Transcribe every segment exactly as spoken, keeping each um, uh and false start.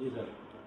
ਜੀ ਸਰ।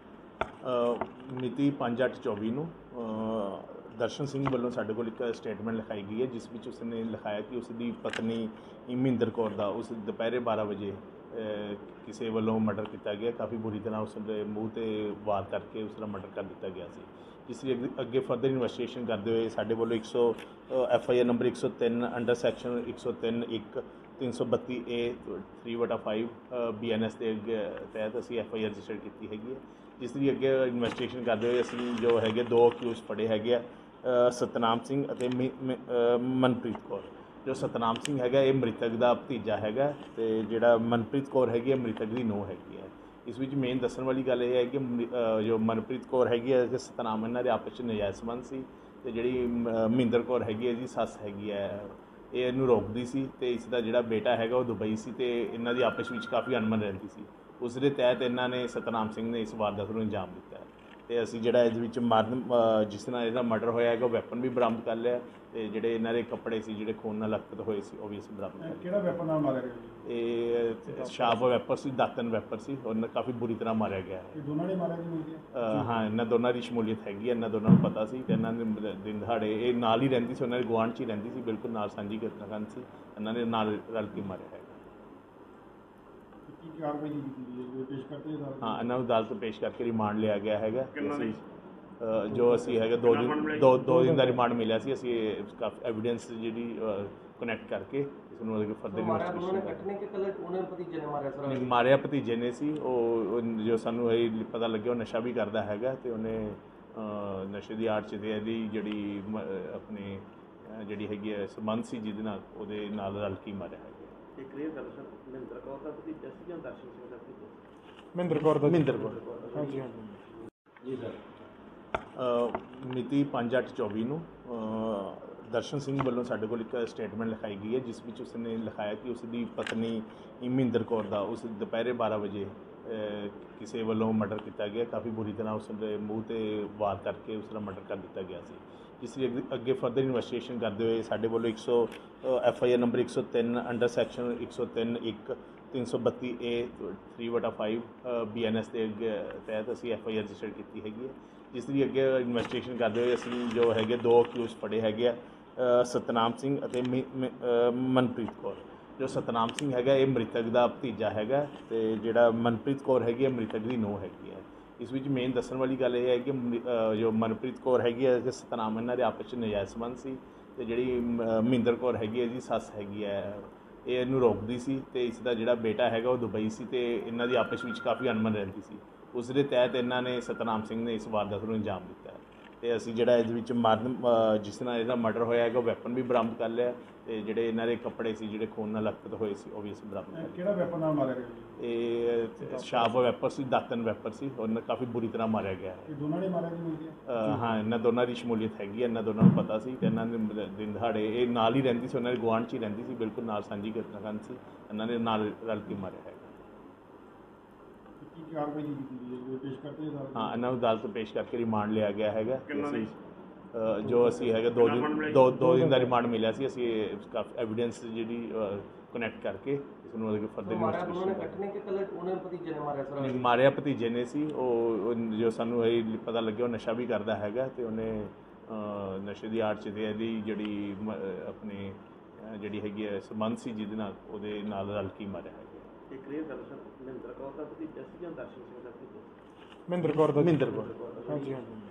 ਮਿਤੀ ਪੰਜ ਅੱਠ ਚੌਵੀ ਨੂੰ ਦਰਸ਼ਨ ਸਿੰਘ ਵੱਲੋਂ ਸਾਡੇ ਕੋਲ ਇੱਕ ਸਟੇਟਮੈਂਟ ਲਿਖਾਈ ਗਈ ਹੈ, ਜਿਸ ਵਿੱਚ ਉਸਨੇ ਲਿਖਾਇਆ ਕਿ ਉਸ ਦੀ ਪਤਨੀ ਮਹਿੰਦਰ ਕੌਰ ਦਾ ਉਸ ਦੁਪਹਿਰੇ ਬਾਰਾਂ ਵਜੇ ਕਿਸੇ ਵੱਲੋਂ ਮਰਡਰ ਕੀਤਾ ਗਿਆ। ਕਾਫੀ ਬੁਰੀ ਤਰ੍ਹਾਂ ਉਸ ਦੇ ਮੂੰਹ 'ਤੇ ਵਾਰ ਕਰਕੇ ਉਸ ਦਾ ਮਰਡਰ ਕਰ ਦਿੱਤਾ ਗਿਆ ਸੀ, ਜਿਸ ਦੀ ਅੱਗੇ ਫਰਦਰ ਇਨਵੈਸਟੀਗੇਸ਼ਨ ਕਰਦੇ ਹੋਏ ਸਾਡੇ ਵੱਲੋਂ ਇੱਕ ਸੌ ਐਫ ਆਈ ਆਰ ਨੰਬਰ ਇੱਕ ਸੌ ਤਿੰਨ ਅੰਡਰ ਸੈਕਸ਼ਨ ਇੱਕ ਸੌ ਤਿੰਨ ਇੱਕ ਤਿੰਨ ਸੌ ਬੱਤੀ ਏ ਥ੍ਰੀ ਵਟਾ ਫਾਈਵ ਬੀ ਐਨ ਐਸ ਦੇ ਤਹਿਤ ਅਸੀਂ ਐਫ ਆਈ ਆਰ ਰਜਿਸਟਰ ਕੀਤੀ ਹੈਗੀ ਹੈ, ਜਿਸ ਦੀ ਅੱਗੇ ਇਨਵੈਸਟੀਗੇਸ਼ਨ ਕਰਦੇ ਹੋਏ ਅਸੀਂ ਜੋ ਹੈਗੇ ਦੋ ਅਕਿਊਜ਼ ਫੜੇ ਹੈਗੇ ਆ, ਸਤਨਾਮ ਸਿੰਘ ਅਤੇ ਮਨਪ੍ਰੀਤ ਕੌਰ। ਜੋ ਸਤਨਾਮ ਸਿੰਘ ਹੈਗਾ ਇਹ ਮ੍ਰਿਤਕ ਦਾ ਭਤੀਜਾ ਹੈਗਾ, ਅਤੇ ਜਿਹੜਾ ਮਨਪ੍ਰੀਤ ਕੌਰ ਹੈਗੀ ਹੈ ਮ੍ਰਿਤਕ ਦੀ ਨੂੰਹ ਹੈਗੀ ਹੈ। ਇਸ ਵਿੱਚ ਮੇਨ ਦੱਸਣ ਵਾਲੀ ਗੱਲ ਇਹ ਹੈ ਕਿ ਜੋ ਮਨਪ੍ਰੀਤ ਕੌਰ ਹੈਗੀ ਹੈ ਅਤੇ ਸਤਨਾਮ ਇਹਨਾਂ ਦੇ ਆਪਸ 'ਚ ਨਜਾਇਜ਼ ਸੰਬੰਧ ਸੀ, ਅਤੇ ਜਿਹੜੀ ਮਹਿੰਦਰ ਕੌਰ ਹੈਗੀ ਹੈ ਇਹਦੀ ਸੱਸ ਹੈਗੀ ਹੈ, ਇਹ ਇਹਨੂੰ ਰੋਕਦੀ ਸੀ, ਅਤੇ ਇਸ ਦਾ ਜਿਹੜਾ ਬੇਟਾ ਹੈਗਾ ਉਹ ਦੁਬਈ ਸੀ, ਅਤੇ ਇਹਨਾਂ ਦੀ ਆਪਸ ਵਿੱਚ ਕਾਫੀ ਅਣਮਨ ਰਹਿੰਦੀ ਸੀ। ਉਸ ਦੇ ਤਹਿਤ ਇਹਨਾਂ ਨੇ ਸਤਨਾਮ ਸਿੰਘ ਨੇ ਇਸ ਵਾਰਦਾਤ ਨੂੰ ਅੰਜਾਮ ਦਿੱਤਾ ਹੈ, ਅਤੇ ਅਸੀਂ ਜਿਹੜਾ ਇਹਦੇ ਵਿੱਚ ਮਰਨ ਜਿਸ ਨਾਲ ਇਹਦਾ ਮਰਡਰ ਹੋਇਆ ਹੈਗਾ ਉਹ ਵੈਪਨ ਵੀ ਬਰਾਮਦ ਕਰ ਲਿਆ, ਅਤੇ ਜਿਹੜੇ ਇਹਨਾਂ ਦੇ ਕੱਪੜੇ ਸੀ ਜਿਹੜੇ ਖੂਨ ਨਾਲ ਲਖਪਤ ਹੋਏ ਸੀ ਉਹ ਵੀ ਅਸੀਂ ਬਰਾਮਦ ਕਰ ਲਿਆ। ਕਿਹੜਾ ਵੈਪਨ ਨਾਲ ਮਾਰਿਆ ਗਿਆ? ਇਹ ਸ਼ਾਰਪ ਵੈਪਰ ਸੀ, ਦਾਤਨ ਵੈਪਰ ਸੀ, ਉਹਨਾਂ ਕਾਫੀ ਬੁਰੀ ਤਰ੍ਹਾਂ ਮਾਰਿਆ ਗਿਆ ਹੈ। ਦੋਨਾਂ ਨੇ ਮਾਰਿਆ ਜੀ? ਹਾਂ, ਇਹਨਾਂ ਦੋਨਾਂ ਦੀ ਸ਼ਮੂਲੀਅਤ ਹੈਗੀ, ਇਹਨਾਂ ਦੋਨਾਂ ਨੂੰ ਪਤਾ ਸੀ, ਅਤੇ ਇਹਨਾਂ ਦੇ ਦਿਨ ਦਿਹਾੜੇ ਇਹ ਨਾਲ ਹੀ ਰਹਿੰਦੀ ਸੀ, ਉਹਨਾਂ ਦੇ ਗੁਆਂਢ 'ਚ ਹੀ ਰਹਿੰਦੀ ਸੀ, ਬਿਲਕੁਲ ਨਾਲ ਸਾਂਝੀ ਕਰਨ ਸੀ, ਇਹਨਾਂ ਨੇ ਨਾਲ ਰਲ ਕੇ ਮਾਰਿਆ ਹੈਗਾ। ਹਾਂ, ਇਹਨਾਂ ਨੂੰ ਅਦਾਲਤ ਪੇਸ਼ ਕਰਕੇ ਰਿਮਾਂਡ ਲਿਆ ਗਿਆ ਹੈਗਾ। ਅਸੀਂ ਜੋ ਅਸੀਂ ਹੈਗਾ ਦੋ ਦਿਨ ਦੋ ਦੋ ਦਿਨ ਦਾ ਰਿਮਾਂਡ ਮਿਲਿਆ ਸੀ, ਅਸੀਂ ਕਾਫੀ ਐਵੀਡੈਂਸ ਜਿਹੜੀ ਕਨੈਕਟ ਕਰਕੇ ਇਸ ਨੂੰ ਅੱਗੇ ਫਰਦਰ ਇਨਵੈਸਟੀਗੇਸ਼ਨ ਮਾਰਿਆ ਭਤੀਜੇ ਨੇ ਸੀ। ਉਹ ਜੋ ਸਾਨੂੰ ਇਹ ਪਤਾ ਲੱਗਿਆ ਉਹ ਨਸ਼ਾ ਵੀ ਕਰਦਾ ਹੈਗਾ, ਅਤੇ ਉਹਨੇ ਨਸ਼ੇ ਦੀ ਆੜ 'ਚ ਤੇ ਇਹਦੀ ਜਿਹੜੀ ਆਪਣੀ ਜਿਹੜੀ ਹੈਗੀ ਹੈ ਸੰਬੰਧ ਸੀ ਜਿਹਦੇ ਨਾਲ ਉਹਦੇ ਨਾਲ ਰਲ ਕੇ ਮਾਰਿਆ ਹੈਗਾ। ਮਹਿੰਦਰ ਕੌਰ ਦਾ ਭਤੀਜਾ ਸੀ ਜਾਂ ਦਰਸ਼ਨ ਸਿੰਘ ਦਾ ਭਤੀਜਾ? ਮਹਿੰਦਰ ਕੌਰ ਦਾ। ਮਹਿੰਦਰ ਕੌਰ। ਹਾਂਜੀ ਹਾਂਜੀ ਜੀ ਸਰ। ਮਿਤੀ ਪੰਜ ਅੱਠ ਚੌਵੀ ਨੂੰ ਦਰਸ਼ਨ ਸਿੰਘ ਵੱਲੋਂ ਸਾਡੇ ਕੋਲ ਇੱਕ ਸਟੇਟਮੈਂਟ ਲਿਖਾਈ ਗਈ ਹੈ, ਜਿਸ ਵਿੱਚ ਉਸਨੇ ਲਿਖਾਇਆ ਕਿ ਉਸ ਦੀ ਪਤਨੀ ਮਹਿੰਦਰ ਕੌਰ ਦਾ ਉਸ ਦੁਪਹਿਰੇ ਬਾਰਾਂ ਵਜੇ ਕਿਸੇ ਵੱਲੋਂ ਮਰਡਰ ਕੀਤਾ ਗਿਆ। ਕਾਫੀ ਬੁਰੀ ਤਰ੍ਹਾਂ ਉਸ ਦੇ ਮੂੰਹ 'ਤੇ ਵਾਰ ਕਰਕੇ ਉਸ ਦਾ ਮਰਡਰ ਕਰ ਦਿੱਤਾ ਗਿਆ ਸੀ, ਜਿਸ ਦੀ ਅੱਗੇ ਫਰਦਰ ਇਨਵੈਸਟੀਗੇਸ਼ਨ ਕਰਦੇ ਹੋਏ ਸਾਡੇ ਵੱਲੋਂ ਇੱਕ ਸੌ ਐਫ ਆਈ ਆਰ ਨੰਬਰ ਇੱਕ ਸੌ ਤਿੰਨ ਅੰਡਰ ਸੈਕਸ਼ਨ ਇੱਕ ਸੌ ਤਿੰਨ ਇੱਕ ਤਿੰਨ ਸੌ ਬੱਤੀ ਏ ਥ੍ਰੀ ਵਟਾ ਫਾਈਵ ਬੀ ਐਨ ਐਸ ਦੇ ਤਹਿਤ ਅਸੀਂ ਐਫ ਆਈ ਆਰ ਰਜਿਸਟਰ ਕੀਤੀ ਹੈਗੀ ਹੈ, ਜਿਸ ਦੀ ਅੱਗੇ ਇਨਵੈਸਟੀਗੇਸ਼ਨ ਕਰਦੇ ਹੋਏ ਅਸੀਂ ਜੋ ਹੈਗੇ ਦੋ ਅਕਿਊਜ਼ ਫੜੇ ਹੈਗੇ ਆ, ਸਤਨਾਮ ਸਿੰਘ ਅਤੇ ਮਨਪ੍ਰੀਤ ਕੌਰ। ਜੋ ਸਤਨਾਮ ਸਿੰਘ ਹੈਗਾ ਇਹ ਮ੍ਰਿਤਕ ਦਾ ਭਤੀਜਾ ਹੈਗਾ, ਅਤੇ ਜਿਹੜਾ ਮਨਪ੍ਰੀਤ ਕੌਰ ਹੈਗੀ ਹੈ ਮ੍ਰਿਤਕ ਦੀ ਨੂੰਹ ਹੈਗੀ ਹੈ। ਇਸ ਵਿੱਚ ਮੇਨ ਦੱਸਣ ਵਾਲੀ ਗੱਲ ਇਹ ਹੈ ਕਿ ਜੋ ਮਨਪ੍ਰੀਤ ਕੌਰ ਹੈਗੀ ਹੈ ਅਤੇ ਸਤਨਾਮ ਇਹਨਾਂ ਦੇ ਆਪਸ 'ਚ ਨਜਾਇਜ਼ ਸੰਬੰਧ ਸੀ, ਅਤੇ ਜਿਹੜੀ ਮਹਿੰਦਰ ਕੌਰ ਹੈਗੀ ਹੈ ਇਹਦੀ ਸੱਸ ਹੈਗੀ ਹੈ, ਇਹ ਇਹਨੂੰ ਰੋਕਦੀ ਸੀ, ਅਤੇ ਇਸ ਦਾ ਜਿਹੜਾ ਬੇਟਾ ਹੈਗਾ ਉਹ ਦੁਬਈ ਸੀ, ਅਤੇ ਇਹਨਾਂ ਦੀ ਆਪਸ ਵਿੱਚ ਕਾਫੀ ਅਣਮਨ ਰਹਿੰਦੀ ਸੀ। ਉਸ ਦੇ ਤਹਿਤ ਇਹਨਾਂ ਨੇ ਸਤਨਾਮ ਸਿੰਘ ਨੇ ਇਸ ਵਾਰਦਾਤ ਨੂੰ ਅੰਜਾਮ ਦਿੱਤਾ ਹੈ, ਅਤੇ ਅਸੀਂ ਜਿਹੜਾ ਇਹਦੇ ਵਿੱਚ ਮਰਨ ਜਿਸ ਨਾਲ ਇਹਦਾ ਮਰਡਰ ਹੋਇਆ ਹੈਗਾ ਉਹ ਵੈਪਨ ਵੀ ਬਰਾਮਦ ਕਰ ਲਿਆ, ਅਤੇ ਜਿਹੜੇ ਇਹਨਾਂ ਦੇ ਕੱਪੜੇ ਸੀ ਜਿਹੜੇ ਖੂਨ ਨਾਲ ਲਖਪਤ ਹੋਏ ਸੀ ਉਹ ਵੀ ਅਸੀਂ ਬਰਾਮਦ ਕਰ ਲਿਆ। ਕਿਹੜਾ ਵੈਪਨ ਨਾਲ ਮਾਰਿਆ ਗਿਆ? ਇਹ ਸ਼ਾਰਪ ਵੈਪਰ ਸੀ, ਦਾਤਨ ਵੈਪਰ ਸੀ, ਉਹਨਾਂ ਕਾਫੀ ਬੁਰੀ ਤਰ੍ਹਾਂ ਮਾਰਿਆ ਗਿਆ ਹੈ। ਦੋਨਾਂ ਨੇ ਮਾਰਿਆ ਜੀ? ਹਾਂ, ਇਹਨਾਂ ਦੋਨਾਂ ਦੀ ਸ਼ਮੂਲੀਅਤ ਹੈਗੀ, ਇਹਨਾਂ ਦੋਨਾਂ ਨੂੰ ਪਤਾ ਸੀ, ਅਤੇ ਇਹਨਾਂ ਦੇ ਦਿਨ ਦਿਹਾੜੇ ਇਹ ਨਾਲ ਹੀ ਰਹਿੰਦੀ ਸੀ, ਉਹਨਾਂ ਦੇ ਗੁਆਂਢ 'ਚ ਹੀ ਰਹਿੰਦੀ ਸੀ, ਬਿਲਕੁਲ ਨਾਲ ਸਾਂਝੀ ਕਰਨ ਸੀ, ਇਹਨਾਂ ਨੇ ਨਾਲ ਰਲ ਕੇ ਮਾਰਿਆ ਹੈਗਾ। ਹਾਂ, ਇਹਨਾਂ ਨੂੰ ਅਦਾਲਤ ਪੇਸ਼ ਕਰਕੇ ਰਿਮਾਂਡ ਲਿਆ ਗਿਆ ਹੈਗਾ। ਅਸੀਂ ਜੋ ਅਸੀਂ ਹੈਗਾ ਦੋ ਦਿਨ ਦੋ ਦੋ ਦਿਨ ਦਾ ਰਿਮਾਂਡ ਮਿਲਿਆ ਸੀ, ਅਸੀਂ ਕਾਫੀ ਐਵੀਡੈਂਸ ਜਿਹੜੀ ਕਨੈਕਟ ਕਰਕੇ ਇਸ ਨੂੰ ਅੱਗੇ ਫਰਦਰ ਇਨਵੈਸਟੀਗੇਸ਼ਨ ਮਾਰਿਆ ਭਤੀਜੇ ਨੇ ਸੀ। ਉਹ ਜੋ ਸਾਨੂੰ ਇਹ ਪਤਾ ਲੱਗਿਆ ਉਹ ਨਸ਼ਾ ਵੀ ਕਰਦਾ ਹੈਗਾ, ਅਤੇ ਉਹਨੇ ਨਸ਼ੇ ਦੀ ਆੜ 'ਚ ਤੇ ਇਹਦੀ ਜਿਹੜੀ ਆਪਣੀ ਜਿਹੜੀ ਹੈਗੀ ਹੈ ਸੰਬੰਧ ਸੀ ਜਿਹਦੇ ਨਾਲ ਉਹਦੇ ਨਾਲ ਰਲ ਕੇ ਮਾਰਿਆ ਹੈਗਾ। ਮਹਿੰਦਰ ਕੌਰ ਦਾ ਭਤੀਜਾ ਸੀ ਜਾਂ ਦਰਸ਼ਨ ਸਿੰਘ ਦਾ ਭਤੀਜਾ? ਮਹਿੰਦਰ ਕੌਰ ਦਾ। ਮਹਿੰਦਰ ਕੌਰ। ਹਾਂਜੀ ਹਾਂਜੀ।